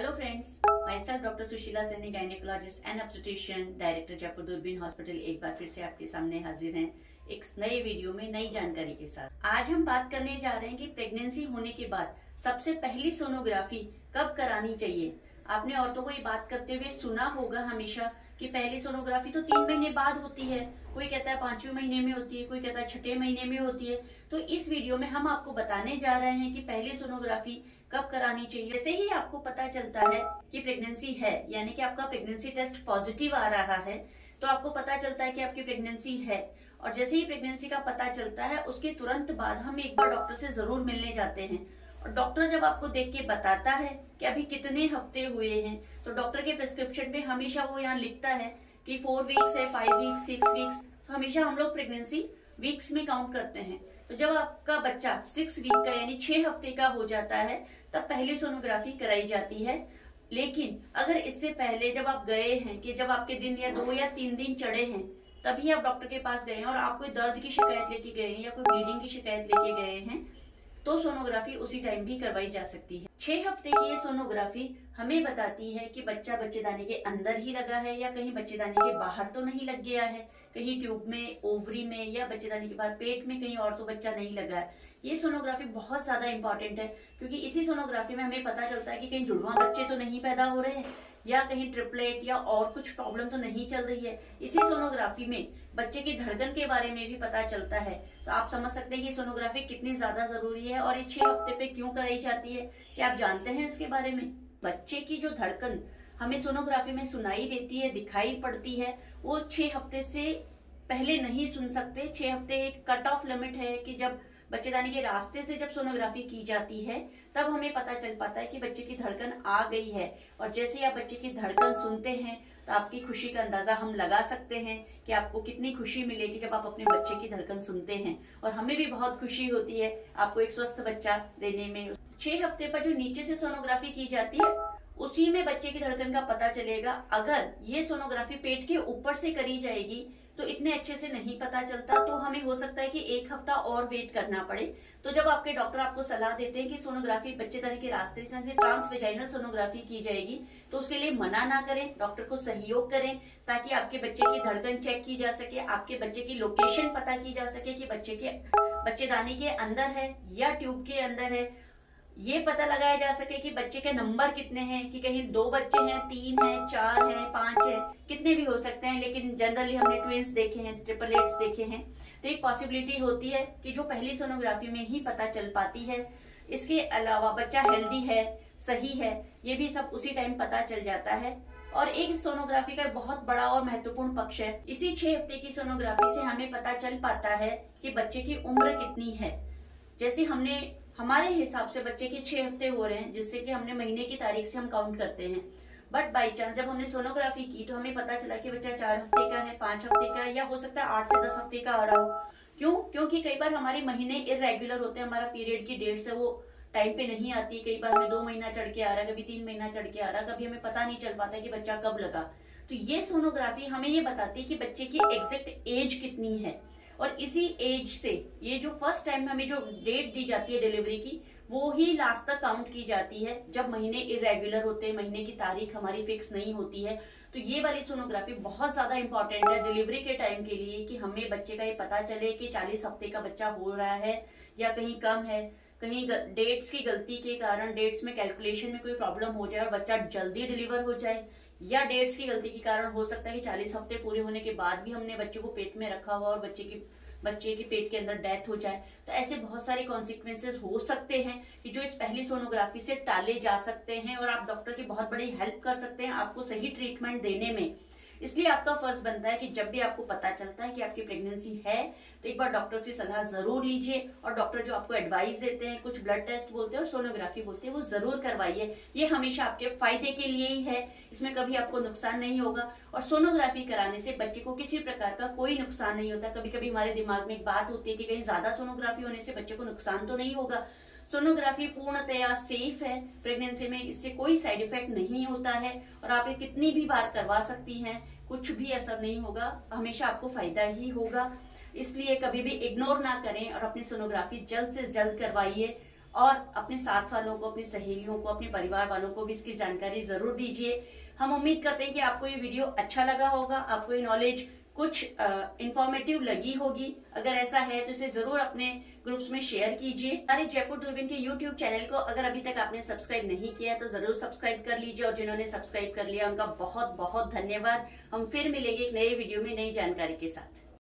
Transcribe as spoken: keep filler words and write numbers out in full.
Hello friends, my self doctor Sushila Saini, gynaecologist and obstetrician, director Jaipur Doorbeen hospital, एक बार फिर से आपके सामने हाजिर हैं एक नए वीडियो में नई जानकारी के साथ। आज हम बात करने जा रहे हैं कि प्रेगनेंसी होने के बाद सबसे पहली सोनोग्राफी कब करानी चाहिए। आपने औरतों को ये बात करते हुए सुना होगा हमेशा कि पहली सोनोग्राफी तो तीन महीने बाद होती है, कोई कहता है पांचवें महीने में होती है, कोई कहता है छठे महीने में होती है। तो इस वीडियो में हम आपको बताने जा रहे हैं कि पहली सोनोग्राफी कब करानी चाहिए। जैसे ही आपको पता चलता है कि प्रेगनेंसी है, यानी कि आपका प्रेगनेंसी टेस्ट पॉजिटिव आ रहा है, तो आपको पता चलता है कि आपकी प्रेगनेंसी है। और जैसे ही प्रेगनेंसी का पता चलता है, उसके तुरंत बाद हम एक बार डॉक्टर से जरूर मिलने जाते हैं। और डॉक्टर जब आपको देख के बताता है कि अभी कितने हफ्ते हुए हैं, तो डॉक्टर के प्रिस्क्रिप्शन में हमेशा वो यहाँ लिखता है कि फोर वीक्स है, फाइव वीक्स, सिक्स वीक्स। तो हमेशा हम लोग प्रेगनेंसी वीक्स में काउंट करते हैं। तो जब आपका बच्चा सिक्स वीक का यानी छह हफ्ते का हो जाता है, तब पहली सोनोग्राफी कराई जाती है। लेकिन अगर इससे पहले जब आप गए हैं कि जब आपके दिन या दो या तीन दिन चढ़े हैं, तभी आप डॉक्टर के पास गए हैं और आप कोई दर्द की शिकायत लेके गए हैं या कोई ब्लीडिंग की शिकायत लेके गए हैं, तो सोनोग्राफी उसी टाइम भी करवाई जा सकती है। छह हफ्ते की ये सोनोग्राफी हमें बताती है कि बच्चा बच्चेदानी के अंदर ही लगा है या कहीं बच्चेदानी के बाहर तो नहीं लग गया है, कहीं ट्यूब में, ओवरी में या बच्चेदानी के बाहर पेट में कहीं और तो बच्चा नहीं लगा है। ये सोनोग्राफी बहुत ज्यादा इंपॉर्टेंट है, क्योंकि इसी सोनोग्राफी में हमें पता चलता है कि कहीं जुड़वा बच्चे तो नहीं पैदा हो रहे हैं या कहीं ट्रिपलेट या और कुछ प्रॉब्लम तो नहीं चल रही है। इसी सोनोग्राफी में बच्चे की धड़कन के बारे में भी पता चलता है। तो आप समझ सकते हैं कि सोनोग्राफी कितनी ज्यादा जरूरी है और ये छह हफ्ते पे क्यों कराई जाती है। क्या आप जानते हैं इसके बारे में? बच्चे की जो धड़कन हमें सोनोग्राफी में सुनाई देती है, दिखाई पड़ती है, वो छह हफ्ते से पहले नहीं सुन सकते। छह हफ्ते एक कट ऑफ लिमिट है कि जब बच्चेदानी के रास्ते से जब सोनोग्राफी की जाती है, तब हमें पता चल पाता है कि बच्चे की धड़कन आ गई है। और जैसे ही आप बच्चे की धड़कन सुनते हैं, तो आपकी खुशी का अंदाजा हम लगा सकते हैं कि आपको कितनी खुशी मिलेगी जब आप अपने बच्चे की धड़कन सुनते हैं। और हमें भी बहुत खुशी होती है आपको एक स्वस्थ बच्चा देने में। छह हफ्ते पर जो नीचे से सोनोग्राफी की जाती है, उसी में बच्चे की धड़कन का पता चलेगा। अगर ये सोनोग्राफी पेट के ऊपर से करी जाएगी तो इतने अच्छे से नहीं पता चलता, तो हमें हो सकता है कि एक हफ्ता और वेट करना पड़े। तो जब आपके डॉक्टर आपको सलाह देते हैं कि सोनोग्राफी बच्चेदानी के रास्ते से ट्रांसवेजाइनल सोनोग्राफी की जाएगी, तो उसके लिए मना ना करें, डॉक्टर को सहयोग करें, ताकि आपके बच्चे की धड़कन चेक की जा सके, आपके बच्चे की लोकेशन पता की जा सके कि बच्चे के बच्चेदानी के अंदर है या ट्यूब के अंदर है। ये पता लगाया जा सके कि बच्चे के नंबर कितने हैं, कि कहीं दो बच्चे हैं, तीन हैं, चार हैं, पांच हैं, कितने भी हो सकते हैं। लेकिन जनरली हमने ट्विंस देखे हैं, ट्रिपलेट्स देखे हैं। तो एक पॉसिबिलिटी होती है कि जो पहली सोनोग्राफी में ही पता चल पाती है। इसके अलावा बच्चा हेल्दी है, सही है, ये भी सब उसी टाइम पता चल जाता है। और एक सोनोग्राफी का बहुत बड़ा और महत्वपूर्ण पक्ष है, इसी छह हफ्ते की सोनोग्राफी से हमें पता चल पाता है कि बच्चे की उम्र कितनी है। जैसे हमने हमारे हिसाब से बच्चे के छह हफ्ते हो रहे हैं, जिससे कि हमने महीने की तारीख से हम काउंट करते हैं। बट बाई चांस जब हमने सोनोग्राफी की तो हमें पता चला कि बच्चा चार हफ्ते का है, पांच हफ्ते का है, या हो सकता है आठ से दस हफ्ते का आ रहा हो। क्यों? क्योंकि कई बार हमारे महीने इरेगुलर होते हैं, हमारा पीरियड की डेट से वो टाइम पे नहीं आती। कई बार हमें दो महीना चढ़ के आ रहा है, कभी तीन महीना चढ़ के आ रहा है, कभी हमें पता नहीं चल पाता कि बच्चा कब लगा। तो ये सोनोग्राफी हमें ये बताती है कि बच्चे की एग्जैक्ट एज कितनी है। और इसी एज से ये जो फर्स्ट टाइम हमें जो डेट दी जाती है डिलीवरी की, वो ही लास्ट तक काउंट की जाती है। जब महीने इरेगुलर होते हैं, महीने की तारीख हमारी फिक्स नहीं होती है, तो ये वाली सोनोग्राफी बहुत ज्यादा इंपॉर्टेंट है डिलीवरी के टाइम के लिए, कि हमें बच्चे का ये पता चले कि चालीस हफ्ते का बच्चा हो रहा है या कहीं कम है, कहीं डेट्स की गलती के कारण डेट्स में कैलकुलेशन में कोई प्रॉब्लम हो जाए और बच्चा जल्दी डिलीवर हो जाए, या डेट्स की गलती के कारण हो सकता है कि चालीस हफ्ते पूरे होने के बाद भी हमने बच्चे को पेट में रखा हुआ और बच्चे की बच्चे के पेट के अंदर डेथ हो जाए। तो ऐसे बहुत सारे कॉन्सिक्वेंसेस हो सकते हैं कि जो इस पहली सोनोग्राफी से टाले जा सकते हैं, और आप डॉक्टर की बहुत बड़ी हेल्प कर सकते हैं आपको सही ट्रीटमेंट देने में। इसलिए आपका फर्ज बनता है कि जब भी आपको पता चलता है कि आपकी प्रेगनेंसी है, तो एक बार डॉक्टर से सलाह जरूर लीजिए। और डॉक्टर जो आपको एडवाइस देते हैं, कुछ ब्लड टेस्ट बोलते हैं और सोनोग्राफी बोलते हैं, वो जरूर करवाइए। ये हमेशा आपके फायदे के लिए ही है, इसमें कभी आपको नुकसान नहीं होगा। और सोनोग्राफी कराने से बच्चे को किसी प्रकार का कोई नुकसान नहीं होता। कभी कभी हमारे दिमाग में एक बात होती है कि कहीं ज्यादा सोनोग्राफी होने से बच्चे को नुकसान तो नहीं होगा। सोनोग्राफी पूर्णतया सेफ है प्रेगनेंसी में, इससे कोई साइड इफेक्ट नहीं होता है और आप ये कितनी भी बार करवा सकती हैं, कुछ भी असर नहीं होगा, हमेशा आपको फायदा ही होगा। इसलिए कभी भी इग्नोर ना करें और अपनी सोनोग्राफी जल्द से जल्द करवाइए। और अपने साथ वालों को, अपनी सहेलियों को, अपने परिवार वालों को भी इसकी जानकारी जरूर दीजिए। हम उम्मीद करते हैं कि आपको ये वीडियो अच्छा लगा होगा, आपको ये नॉलेज कुछ इंफॉर्मेटिव लगी होगी। अगर ऐसा है तो इसे जरूर अपने ग्रुप्स में शेयर कीजिए। हमारे जयपुर दूरबीन के यूट्यूब चैनल को अगर अभी तक आपने सब्सक्राइब नहीं किया तो जरूर सब्सक्राइब कर लीजिए, और जिन्होंने सब्सक्राइब कर लिया उनका बहुत बहुत धन्यवाद। हम फिर मिलेंगे एक नए वीडियो में नई जानकारी के साथ।